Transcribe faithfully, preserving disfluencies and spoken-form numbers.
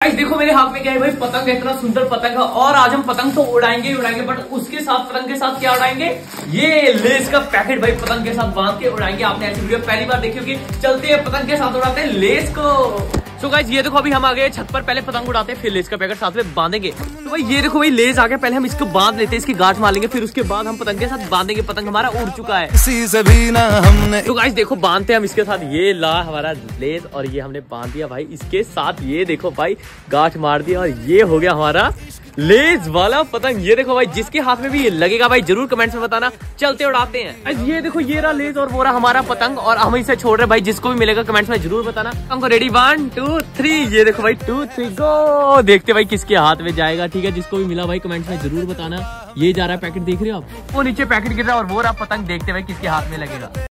Guys देखो मेरे हाथ में क्या है भाई, पतंग। इतना सुंदर पतंग है और आज हम पतंग तो उड़ाएंगे ही उड़ाएंगे, बट उसके साथ पतंग के साथ क्या उड़ाएंगे, ये लेस का पैकेट भाई पतंग के साथ बांध के उड़ाएंगे। आपने ऐसी वीडियो पहली बार देखी होगी। चलते हैं पतंग के साथ उड़ाते हैं लेस को। तो गाइस ये देखो अभी हम आ गए छत पर, पहले पतंग उड़ाते हैं फिर लेस का पैकेट साथ में बांधेंगे। तो भाई ये देखो भाई लेस आ गया, पहले हम इसको बांध लेते हैं, इसकी गांठ मार लेंगे, फिर उसके बाद हम पतंग के साथ बांधेंगे। पतंग हमारा उड़ चुका है। हमने तो गाइस देखो बांधते हैं हम इसके साथ, ये ला हमारा लेस और ये हमने बांध दिया भाई इसके साथ। ये देखो भाई गांठ मार दिया और ये हो गया हमारा लेस वाला पतंग। ये देखो भाई जिसके हाथ में भी ये लगेगा भाई जरूर कमेंट्स में बताना। चलते उड़ाते हैं। ये देखो ये रहा लेस और वो रहा हमारा पतंग और हम इसे छोड़ रहे भाई। जिसको भी मिलेगा कमेंट्स में जरूर बताना। हमको रेडी वन टू थ्री। ये देखो भाई टू थ्री गो। देखते भाई किसके हाथ में जाएगा। ठीक है जिसको भी मिला भाई कमेंट्स में जरूर बताना। ये जा रहा है पैकेट, देख रहे हो आप, वो नीचे पैकेट गिर रहा है और वो रहा पतंग। देखते भाई किसके हाथ में लगेगा।